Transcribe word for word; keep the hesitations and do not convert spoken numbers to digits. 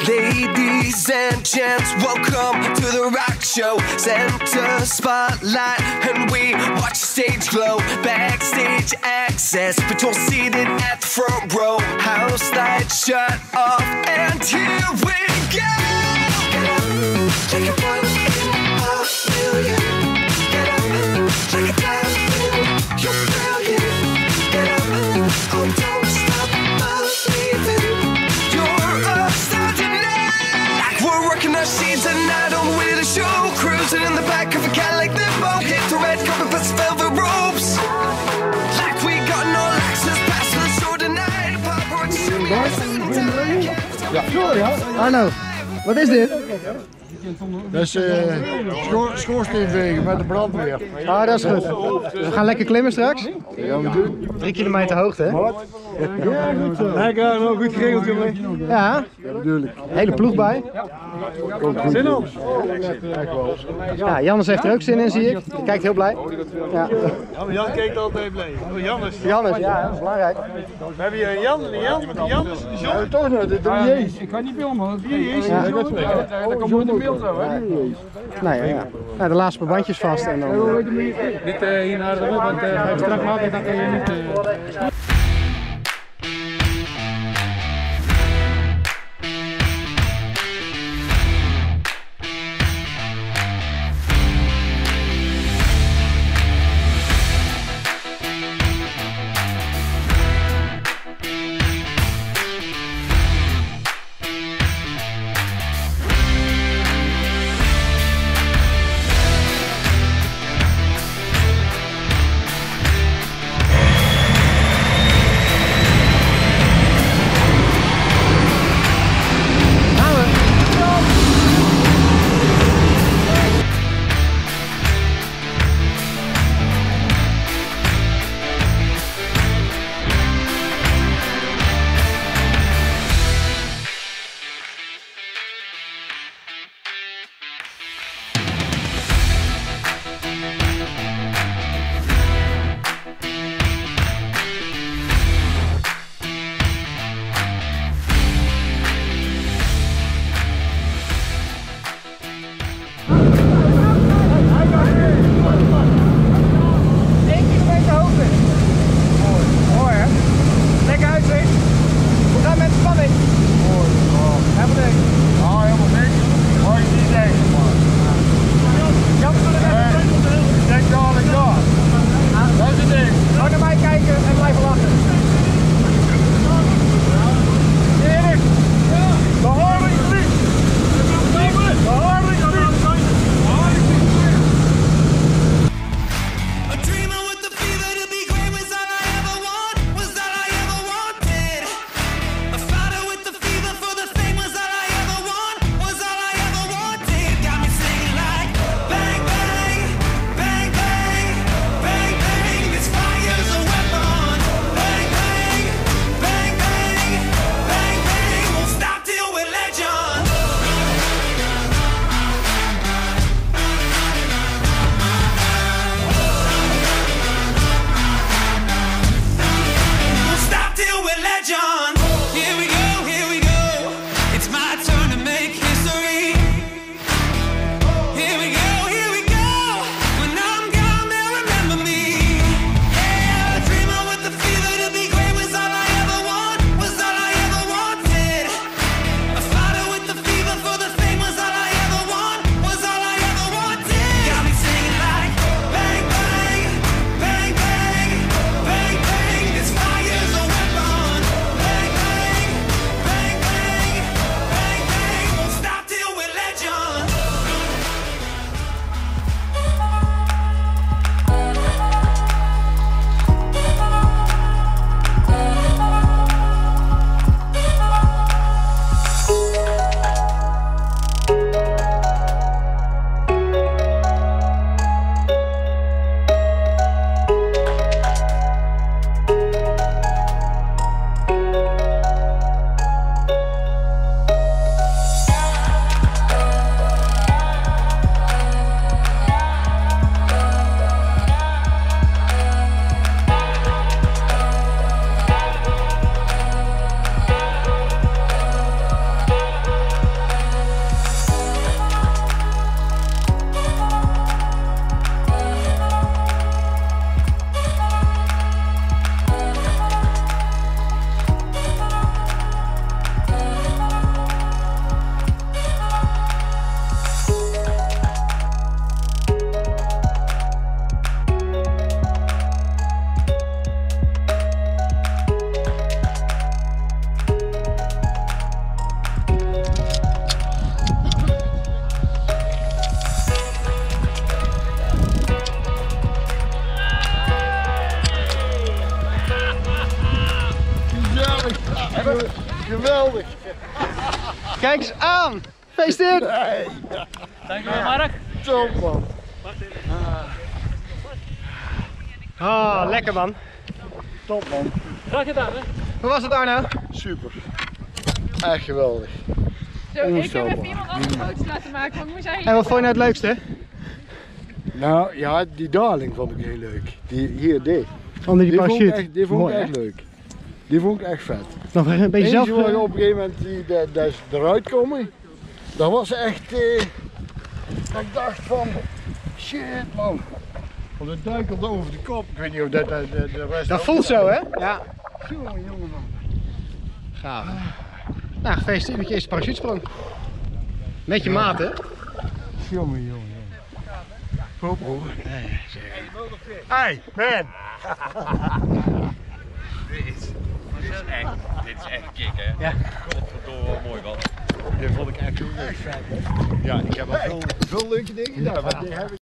Ladies and gents, welcome to the rock show. Center spotlight, and we watch the stage glow. Backstage access, but you're seated at the front row. House lights shut off, and here we go. Get up, take a one in a million. Get up, like a diamond, you're brilliant. Get up, oh don't stop believing. You're a star tonight. Like we're working our sheets at night on the way to the show. Cruising in the back of a Cadillac limo. Hit the red carpet plus velvet ropes. Like we got no access past the show tonight. Papa, show me your sound. Ja. Arno, wat is dit? Dat is uh, schoor, schoorsteenvegen met de brandweer. Ah, dat is goed. Dus we gaan lekker klimmen straks. Ja, we doen. Drie kilometer hoogte, hè? Wat? Ja, goed zo. Hij kan nog goed geregeld, jongen. Ja. Ja, bedoel ik. Hele ploeg bij. Komt goed. Zin op? Ja, Jannes heeft er ook zin in, zie ik. Die kijkt heel blij. Ja. Ja, maar Jan kijkt altijd blij. Oh, Jannes. Jannes, ja, dat is belangrijk. We hebben hier een Jan, een Jan, een Jannes, een John. Ja, toch nog, dit is Jezus. Ik ga niet filmen, want het is Ja. dat komt nooit in beeld zo, hè? Nee, ja, ja. Nou, de laatste paar bandjes vast en dan... Dit uh, hier naar de want uh, ga je strak maken, dan kan je niet... Uh... Geweldig. Kijk eens aan. Gefeliciteerd. Nee. Dankjewel Mark. Top man. Ah, lekker man. Top man. Graag gedaan hè. Hoe was het Arno? Super. Echt geweldig. Zo, ik heb even iemand anders foto's laten maken, want ik moest eigenlijk... En wat vond je nou het leukste? Nou ja, die daling vond ik heel leuk. Die hier, die. Onder die Die vond ik parachute. echt, die vond Mooi, ik echt hè? leuk. Die vond ik echt vet. Nog een beetje zelf... Eentje waar je op een gegeven moment die, die, die eruit komen, dat was echt, eh, dat ik dacht van, shit man. Want het duikelde over de kop. Ik weet niet of dat de, de, de rest... Dat voelt zo hè? Ja. Jongen, jongen man. Gaaf. Nou, gefeliciteerd met je eerste parachutesprong. Met je maat hè? Jongen, jongen, jongen. Hoop hoor. Hey, man! Dit is echt, dit is echt kick hè? Ja. Godverdomme wel mooi man. Dit vond ik echt heel erg vet hè. Ja, ik heb al veel, veel leuke dingen gedaan, maar die heb ik